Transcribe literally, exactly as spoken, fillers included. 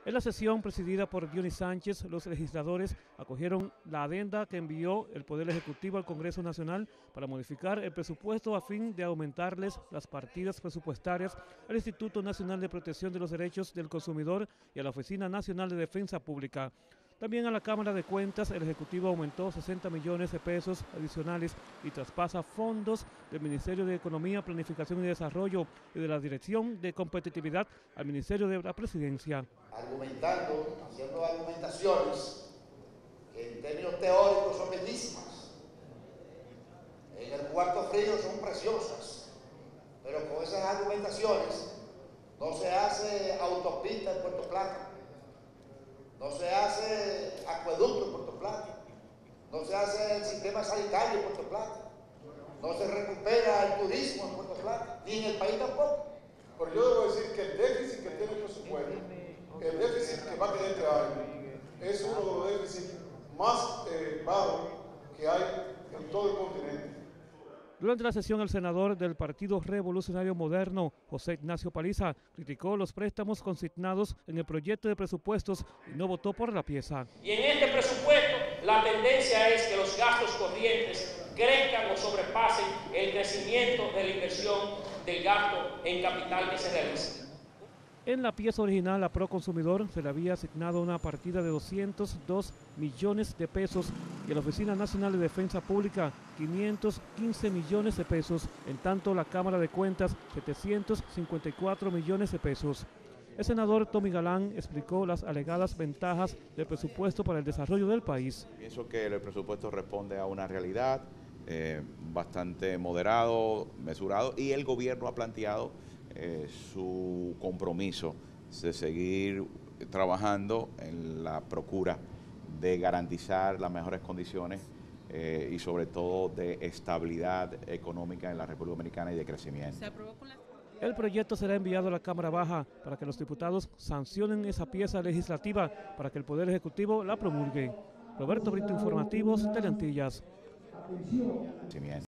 En la sesión presidida por Dionis Sánchez, los legisladores acogieron la adenda que envió el Poder Ejecutivo al Congreso Nacional para modificar el presupuesto a fin de aumentarles las partidas presupuestarias al Instituto Nacional de Protección de los Derechos del Consumidor y a la Oficina Nacional de Defensa Pública. También a la Cámara de Cuentas, el Ejecutivo aumentó sesenta millones de pesos adicionales y traspasa fondos del Ministerio de Economía, Planificación y Desarrollo y de la Dirección de Competitividad al Ministerio de la Presidencia. Argumentando, haciendo argumentaciones que en términos teóricos son bellísimas, en el cuarto frío son preciosas, pero con esas argumentaciones no se hace autopista en Puerto Plata. No se hace acueducto en Puerto Plata, no se hace el sistema sanitario en Puerto Plata, no se recupera el turismo en Puerto Plata, ni en el país tampoco. Pero yo debo decir que el déficit que tiene el presupuesto, el déficit que va a tener este año, es uno de los déficits más eh, bajos que hay en todo el continente. Durante la sesión, el senador del Partido Revolucionario Moderno, José Ignacio Paliza, criticó los préstamos consignados en el proyecto de presupuestos y no votó por la pieza. Y en este presupuesto la tendencia es que los gastos corrientes crezcan o sobrepasen el crecimiento de la inversión del gasto en capital que se realiza. En la pieza original a Proconsumidor se le había asignado una partida de doscientos dos millones de pesos y a la Oficina Nacional de Defensa Pública quinientos quince millones de pesos, en tanto la Cámara de Cuentas setecientos cincuenta y cuatro millones de pesos. El senador Tommy Galán explicó las alegadas ventajas del presupuesto para el desarrollo del país. Pienso que el presupuesto responde a una realidad eh, bastante moderado, mesurado, y el gobierno ha planteado Eh, su compromiso de seguir trabajando en la procura de garantizar las mejores condiciones eh, y sobre todo de estabilidad económica en la República Dominicana y de crecimiento. ¿Se aprobó con la... El proyecto será enviado a la Cámara Baja para que los diputados sancionen esa pieza legislativa para que el Poder Ejecutivo la promulgue. Roberto Brito, Informativos, Teleantillas.